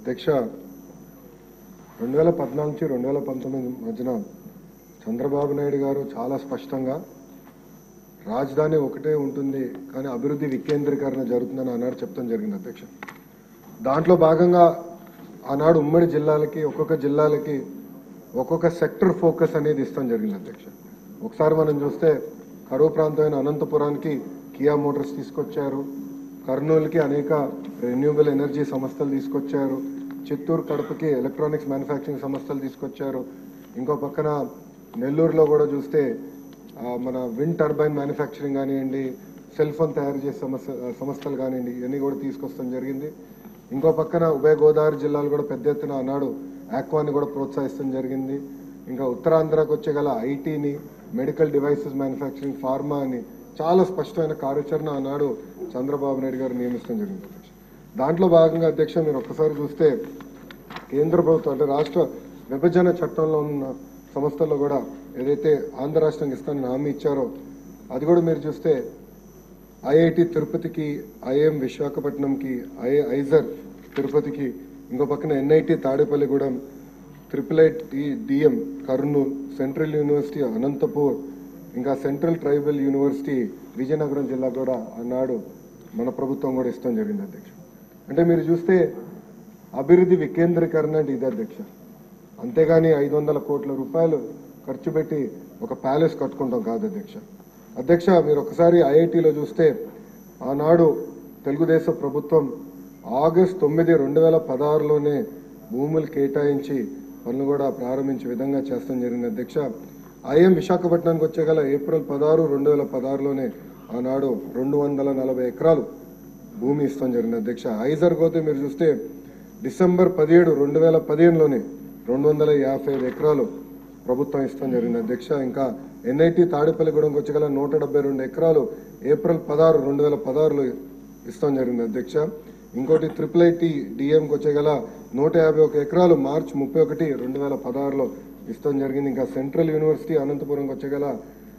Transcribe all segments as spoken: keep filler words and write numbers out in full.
అధ్యక్ష రెండు వేల పద్నాలుగు నుంచి రెండు వేల పంతొమ్మిది మధ్యన చంద్రబాబు నాయుడు గారు చాలా స్పష్టంగా రాజధాని ఒకటే ఉంటుంది కానీ అభివృద్ధి వికేంద్రీకరణ జరుగుతుందని ఆనాడు చెప్తాం జరిగింది అధ్యక్ష. దాంట్లో భాగంగా ఆనాడు ఉమ్మడి జిల్లాలకి ఒక్కొక్క జిల్లాలకి ఒక్కొక్క సెక్టర్ ఫోకస్ అనేది ఇస్తాం జరిగింది అధ్యక్ష. ఒకసారి మనం చూస్తే కరువు ప్రాంతమైన అనంతపురానికి కియా మోటార్స్ తీసుకొచ్చారు, కర్నూలుకి అనేక రెన్యూబుల్ ఎనర్జీ సంస్థలు తీసుకొచ్చారు, చిత్తూరు కడపకి ఎలక్ట్రానిక్స్ మ్యానుఫ్యాక్చరింగ్ సంస్థలు తీసుకొచ్చారు, ఇంకో పక్కన నెల్లూరులో కూడా చూస్తే మన విండ్ టర్బైన్ మ్యానుఫ్యాక్చరింగ్ కానివ్వండి, సెల్ ఫోన్ తయారు చేసే సమస్య సంస్థలు కానివ్వండి ఇవన్నీ కూడా తీసుకొస్తాం జరిగింది. ఇంకో పక్కన ఉభయ గోదావరి జిల్లాలు కూడా పెద్ద ఎత్తున ఆనాడు ఆక్వాని కూడా ప్రోత్సహిస్తాం జరిగింది. ఇంకా ఉత్తరాంధ్రకు వచ్చే గల ఐటీని, మెడికల్ డివైసెస్ మ్యానుఫ్యాక్చరింగ్, ఫార్మా అని చాలా స్పష్టమైన కార్యాచరణ ఆనాడు చంద్రబాబు నాయుడు గారు నియమిస్తాం జరిగింది అధ్యక్ష. దాంట్లో భాగంగా అధ్యక్ష మీరు ఒక్కసారి చూస్తే కేంద్ర ప్రభుత్వం అంటే రాష్ట్ర విభజన చట్టంలో ఉన్న సంస్థల్లో కూడా ఏదైతే ఆంధ్ర రాష్ట్రానికి ఇస్తానని హామీ ఇచ్చారో అది కూడా మీరు చూస్తే ఐఐటి తిరుపతికి, ఐఐఎం విశాఖపట్నంకి, ఐ ఐజర్ తిరుపతికి, ఇంకో పక్కన NIT Tadepalligudem, triple IT DM Kurnool, central university Anantapur, ఇంకా సెంట్రల్ ట్రైబల్ యూనివర్సిటీ విజయనగరం జిల్లా కూడా ఆనాడు మన ప్రభుత్వం కూడా ఇష్టం జరిగింది అధ్యక్ష. అంటే మీరు చూస్తే అభివృద్ధి వికేంద్రీకరణ అంటే ఇది అధ్యక్ష. అంతేగాని ఐదు వందల కోట్ల రూపాయలు ఖర్చు పెట్టి ఒక ప్యాలెస్ కట్టుకుంటాం కాదు అధ్యక్ష. అధ్యక్ష మీరు ఒకసారి ఐఐటిలో చూస్తే ఆనాడు తెలుగుదేశం ప్రభుత్వం ఆగస్ట్ తొమ్మిది రెండు వేల పదహారులోనే భూములు కేటాయించి పనులు కూడా ప్రారంభించే విధంగా చేస్తాం జరిగింది అధ్యక్ష. ఐఎం విశాఖపట్నానికి వచ్చే గల ఏప్రిల్ పదహారు రెండు వేల పదహారులోనే ఆనాడు రెండు వందల నలభై ఎకరాలు భూమి ఇస్తాం జరిగింది అధ్యక్ష. ఐజర్ పోతే మీరు చూస్తే డిసెంబర్ పదిహేడు రెండు వేల పదిహేనులోనే రెండు వందల యాభై ఐదు ఎకరాలు ప్రభుత్వం ఇస్తాం జరిగింది అధ్యక్ష. ఇంకా ఎన్ఐటి తాడేపల్లిగూడెంకి వచ్చే గల నూట డెబ్బై రెండు ఎకరాలు ఏప్రిల్ పదహారు రెండు వేల పదహారులో ఇస్తాం జరిగింది అధ్యక్ష. ఇంకోటి ట్రిపుల్ ఐటి డిఎంకి వచ్చే గల నూట యాభై ఒక ఎకరాలు మార్చి ముప్పై ఒకటి రెండు వేల పదహారులో ఇస్తాం జరిగింది. ఇంకా సెంట్రల్ యూనివర్సిటీ అనంతపురంకి వచ్చే గల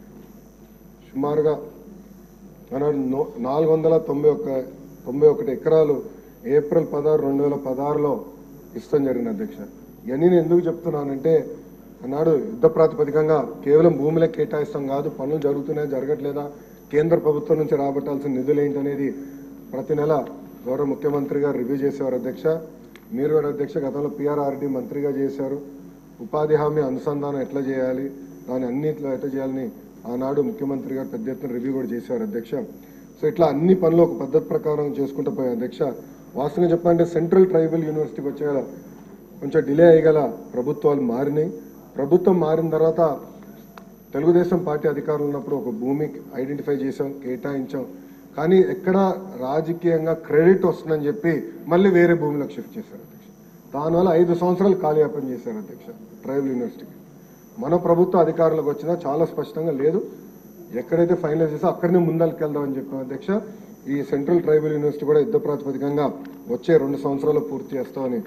సుమారుగా ఆనాడు నాలుగు వందల తొంభై ఒక్క తొంభై ఒకటి ఎకరాలు ఏప్రిల్ పదహారు రెండు వేల పదహారులో ఇస్తాం జరిగింది అధ్యక్ష. ఇవన్నీ నేను ఎందుకు చెప్తున్నానంటే ఆనాడు యుద్ధ ప్రాతిపదికంగా కేవలం భూములే కేటాయిస్తాం కాదు, పనులు జరుగుతున్నాయా జరగట్లేదా, కేంద్ర ప్రభుత్వం నుంచి రాబట్టాల్సిన నిధులు ఏంటనేది ప్రతి నెల గౌరవ ముఖ్యమంత్రి గారు రివ్యూ చేసేవారు అధ్యక్ష. మీరు కూడా అధ్యక్ష గతంలో పిఆర్ఆర్డి మంత్రిగా చేశారు. ఉపాధి హామీ అనుసంధానం ఎట్లా చేయాలి, దాని అన్నింటిలో ఎట్లా చేయాలని ఆనాడు ముఖ్యమంత్రి గారు పెద్ద ఎత్తున రివ్యూ కూడా చేశారు అధ్యక్ష. సో ఇట్లా అన్ని పనులు ఒక పద్ధతి ప్రకారం చేసుకుంటూ పోయాయి అధ్యక్ష. వాస్తవంగా చెప్పాలంటే సెంట్రల్ ట్రైబల్ యూనివర్సిటీకి వచ్చేగల కొంచెం డిలే అయ్యగల ప్రభుత్వాలు మారినాయి. ప్రభుత్వం మారిన తర్వాత తెలుగుదేశం పార్టీ అధికారులు ఉన్నప్పుడు ఒక భూమి ఐడెంటిఫై చేసాం, కేటాయించాం, కానీ ఎక్కడ రాజకీయంగా క్రెడిట్ వస్తుందని చెప్పి మళ్ళీ వేరే భూమిలోకి షిఫ్ట్ చేశారు అధ్యక్ష. దానివల్ల ఐదు సంవత్సరాలు కాలయాపన చేశారు అధ్యక్ష ట్రైబల్ యూనివర్సిటీకి. మన ప్రభుత్వ అధికారులకు వచ్చినా చాలా స్పష్టంగా లేదు, ఎక్కడైతే ఫైనలైజ్ చేసో అక్కడనే ముందరికి వెళ్దామని చెప్పాం అధ్యక్ష. ఈ సెంట్రల్ ట్రైబల్ యూనివర్సిటీ కూడా యుద్ధ ప్రాతిపదికంగా వచ్చే రెండు సంవత్సరాలు పూర్తి చేస్తామని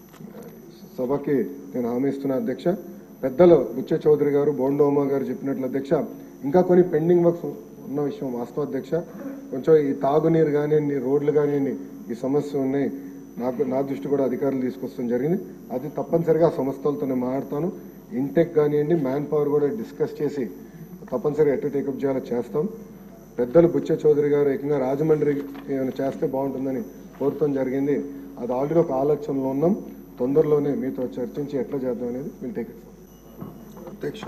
సభకి నేను హామీ ఇస్తున్నా అధ్యక్ష. పెద్దలు బుచ్చ చౌదరి గారు, బోండోమా గారు చెప్పినట్లు అధ్యక్ష ఇంకా కొన్ని పెండింగ్ వర్క్స్ ఉన్న విషయం వాస్తవం అధ్యక్ష. కొంచెం ఈ తాగునీరు కానివ్వండి, రోడ్లు కానివ్వండి ఈ సమస్య ఉన్నాయి, నాకు నా దృష్టి కూడా అధికారులు తీసుకొస్తాం జరిగింది. అది తప్పనిసరిగా సంస్థలతో నేను మాట్లాడతాను. ఇంటెక్ కానివ్వండి, మ్యాన్ పవర్ కూడా డిస్కస్ చేసి తప్పనిసరిగా ఎట్లా టేకప్ చేయాలో చేస్తాం. పెద్దలు బుచ్చ చౌదరి గారు ఏకంగా రాజమండ్రి ఏమైనా చేస్తే బాగుంటుందని కోరటం జరిగింది. అది ఆల్రెడీ ఒక ఆలోచనలో ఉన్నాం, తొందరలోనే మీతో చర్చించి ఎట్లా చేద్దాం అనేది విల్ టేక్ ఇట్. అధ్యక్ష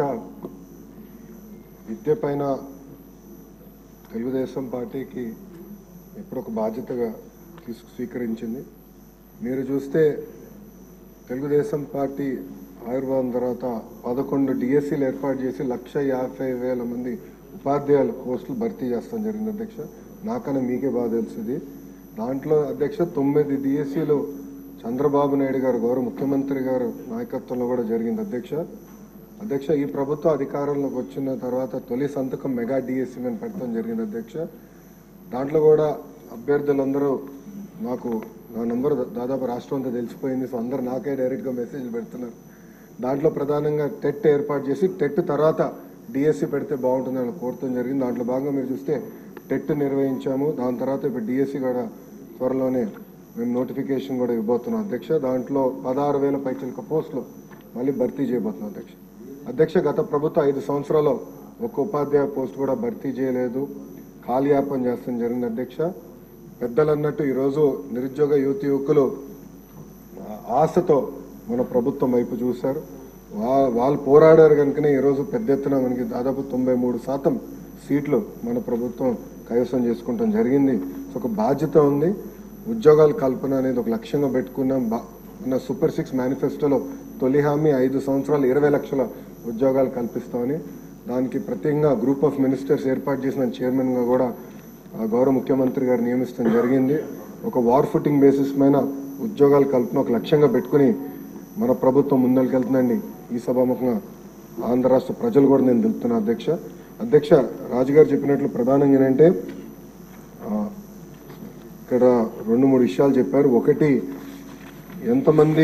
విద్య పైన తెలుగుదేశం పార్టీకి ఎప్పుడు ఒక బాధ్యతగా తీసుకు స్వీకరించింది. మీరు చూస్తే తెలుగుదేశం పార్టీ ఆవిర్భావం తర్వాత పదకొండు డిఎస్సీలు ఏర్పాటు చేసి లక్ష యాభై వేల మంది ఉపాధ్యాయుల పోస్టులు భర్తీ చేస్తాం జరిగింది అధ్యక్ష. నాకన్నా మీకే బాగా తెలుసుది. దాంట్లో అధ్యక్ష తొమ్మిది డిఎస్సీలు చంద్రబాబు నాయుడు గారు గౌరవ ముఖ్యమంత్రి గారు నాయకత్వంలో కూడా జరిగింది అధ్యక్ష. అధ్యక్ష ఈ ప్రభుత్వ అధికారంలోకి వచ్చిన తర్వాత తొలి సంతకం మెగా డిఎస్సీ మేము పెట్టడం జరిగింది అధ్యక్ష. దాంట్లో కూడా అభ్యర్థులందరూ నాకు నా నంబర్ దాదాపు రాష్ట్రం అంతా తెలిసిపోయింది. సో అందరు నాకే డైరెక్ట్గా మెసేజ్లు పెడుతున్నారు. దాంట్లో ప్రధానంగా టెట్ ఏర్పాటు చేసి టెట్ తర్వాత డిఎస్సీ పెడితే బాగుంటుందని కోరటం జరిగింది. దాంట్లో భాగంగా మీరు చూస్తే టెట్ నిర్వహించాము. దాని తర్వాత ఇప్పుడు డిఎస్సీ కూడా త్వరలోనే మేము నోటిఫికేషన్ కూడా ఇవ్వబోతున్నాం అధ్యక్ష. దాంట్లో పదహారు వేల పైచిలక పోస్టులు మళ్ళీ భర్తీ చేయబోతున్నాం అధ్యక్ష. అధ్యక్ష, గత ప్రభుత్వం ఐదు సంవత్సరాల్లో ఒక ఉపాధ్యాయ పోస్ట్ కూడా భర్తీ చేయలేదు, కాలయాపన చేస్తాం జరిగింది అధ్యక్ష. పెద్దలు అన్నట్టు ఈరోజు నిరుద్యోగ యువతి యువకులు ఆశతో మన ప్రభుత్వం వైపు చూశారు. వా వాళ్ళు పోరాడారు కనుకనే ఈరోజు పెద్ద ఎత్తున మనకి దాదాపు తొంభై మూడు శాతం సీట్లు మన ప్రభుత్వం కైవసం చేసుకుంటాం జరిగింది. సో ఒక బాధ్యత ఉంది. ఉద్యోగాల కల్పన అనేది ఒక లక్ష్యంగా పెట్టుకున్నాం. మన సూపర్ సిక్స్ మేనిఫెస్టోలో తొలి హామీ ఐదు సంవత్సరాలు ఇరవై లక్షల ఉద్యోగాలు కల్పిస్తామని, దానికి ప్రత్యేకంగా గ్రూప్ ఆఫ్ మినిస్టర్స్ ఏర్పాటు చేసిన చైర్మన్గా కూడా గౌరవ ముఖ్యమంత్రి గారు నియమిస్తాం జరిగింది. ఒక వార్ ఫుటింగ్ బేసిస్ పైన ఉద్యోగాల కల్పన ఒక లక్ష్యంగా పెట్టుకుని మన ప్రభుత్వం ముందరికెళ్తుందండి. ఈ సభాముఖంగా ఆంధ్ర రాష్ట్ర ప్రజలు కూడా నేను తెలుపుతున్నా అధ్యక్ష. అధ్యక్ష, రాజుగారు చెప్పినట్లు ప్రధానంగా ఏంటంటే ఇక్కడ రెండు మూడు విషయాలు చెప్పారు. ఒకటి, ఎంతమంది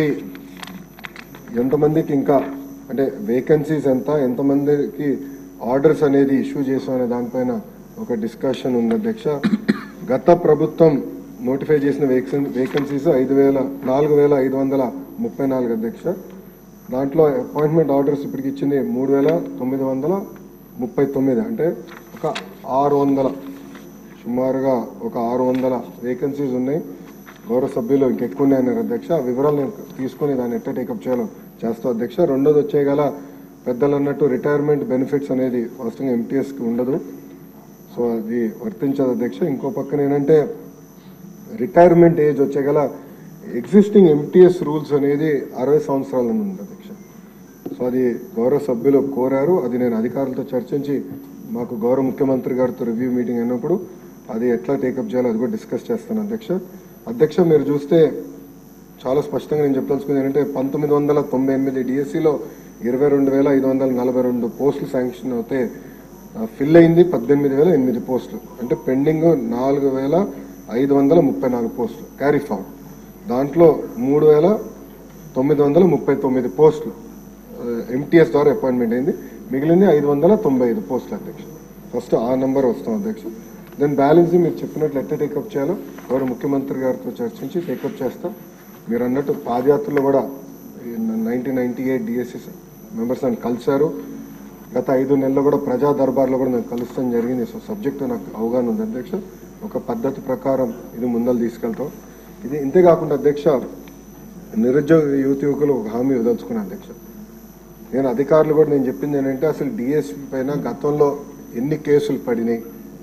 ఎంతమందికి ఇంకా అంటే వేకెన్సీస్ ఎంత, ఎంతమందికి ఆర్డర్స్ అనేది ఇష్యూ చేసాం అనే దానిపైన ఒక డిస్కషన్ ఉంది అధ్యక్ష. గత ప్రభుత్వం నోటిఫై చేసిన వేకెన్ వేకెన్సీస్ ఐదు వేల నాలుగు వేల ఐదు వందల ముప్పై నాలుగు అధ్యక్ష. దాంట్లో అపాయింట్మెంట్ ఆర్డర్స్ ఇప్పటికి ఇచ్చింది మూడు వేల తొమ్మిది వందల ముప్పై తొమ్మిది అంటే ఒక ఆరు వందల సుమారుగా ఒక ఆరు వందల వేకెన్సీస్ ఉన్నాయి. గౌరవ సభ్యులు ఇంకెక్కువ ఉన్నాయన్నారు అధ్యక్ష. ఆ వివరాలు నేను తీసుకుని దాన్ని ఎట్లా టేకప్ చేయాలో చేస్తాం అధ్యక్ష. రెండోది వచ్చేగల పెద్దలు అన్నట్టు రిటైర్మెంట్ బెనిఫిట్స్ అనేది వాస్తవంగా ఎంటీఎస్కి ఉండదు, సో అది వర్తించదు అధ్యక్ష. ఇంకో పక్కన ఏంటంటే రిటైర్మెంట్ ఏజ్ వచ్చేగల ఎగ్జిస్టింగ్ ఎంటీఎస్ రూల్స్ అనేది అరవై సంవత్సరాల ఉంది అధ్యక్ష. సో అది గౌరవ సభ్యులు కోరారు. అది నేను అధికారులతో చర్చించి మాకు గౌరవ ముఖ్యమంత్రి గారితో రివ్యూ మీటింగ్ అయినప్పుడు అది ఎట్లా టేకప్ చేయాలో అది కూడా డిస్కస్ చేస్తాను అధ్యక్ష. అధ్యక్ష, మీరు చూస్తే చాలా స్పష్టంగా నేను చెప్పదలుచుకుంది ఏంటంటే పంతొమ్మిది వందల తొంభై ఎనిమిది డిఎస్సిలో ఇరవై రెండు వేల ఐదు వందల నలభై రెండు పోస్టులు శాంక్షన్ అవుతే ఫిల్ అయింది పద్దెనిమిది వేల ఎనిమిది పోస్టులు, అంటే పెండింగ్ నాలుగు వేల ఐదు వందల ముప్పై నాలుగు పోస్టులు క్యారీ ఫార్వర్డ్. దాంట్లో మూడు వేల తొమ్మిది వందల ముప్పై తొమ్మిది పోస్టులు ఎంటీఎస్ ద్వారా అపాయింట్మెంట్ అయింది. మిగిలింది ఐదు వందల తొంభై ఐదు పోస్టులు అధ్యక్ష. ఫస్ట్ ఆ నెంబర్ వస్తాం అధ్యక్ష. దెన్ బ్యాలెన్స్ మీరు చెప్పినట్లు ఎట్లా టేకప్ చేయాలో గౌరవ ముఖ్యమంత్రి గారితో చర్చించి టేకప్ చేస్తాం. మీరు అన్నట్టు పాదయాత్రలో కూడా nineteen ninety eight DSC members నన్ను కలిశారు. గత ఐదు నెలల్లో కూడా ప్రజా దర్బార్లో కూడా నాకు కలుస్తాం జరిగింది. సో సబ్జెక్ట్ నాకు అవగాహన ఉంది అధ్యక్ష. ఒక పద్ధతి ప్రకారం ఇది ముందలు తీసుకెళ్తాం. ఇది ఇంతేకాకుండా అధ్యక్ష, నిరుద్యోగ యువత యువకులు ఒక హామీ వదలుచుకున్నాను అధ్యక్ష. నేను అధికారులు కూడా నేను చెప్పింది ఏంటంటే అసలు డిఎస్పీ పైన గతంలో ఎన్ని కేసులు పడినాయి,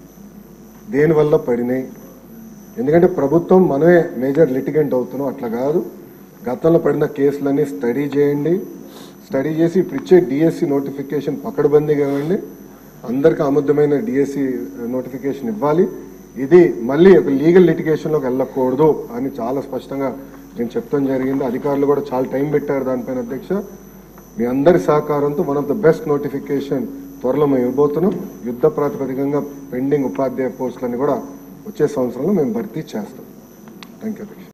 దేనివల్ల పడినాయి, ఎందుకంటే ప్రభుత్వం మనమే మేజర్ లిటిగెంట్ అవుతున్నాం, అట్లా కాదు. గతంలో పడిన కేసులన్నీ స్టడీ చేయండి. స్టడీ చేసి ఇప్పుడు ఇచ్చే డిఎస్సి నోటిఫికేషన్ పకడ్బందీగా ఇవ్వండి. అందరికీ ఆమోదమైన డిఎస్సి నోటిఫికేషన్ ఇవ్వాలి. ఇది మళ్ళీ ఒక లీగల్ లిటిగేషన్లోకి వెళ్ళకూడదు అని చాలా స్పష్టంగా నేను చెప్తాం జరిగింది. అధికారులు కూడా చాలా టైం పెట్టారు దానిపైన అధ్యక్ష. మీ అందరి సహకారంతో one of the best notification త్వరలో మేము ఇవ్వబోతున్నాం. యుద్ధ ప్రాతిపదికంగా పెండింగ్ ఉపాధ్యాయ పోస్టులని కూడా వచ్చే సంవత్సరంలో మేము భర్తీ చేస్తాం. థ్యాంక్ యూ అధ్యక్ష.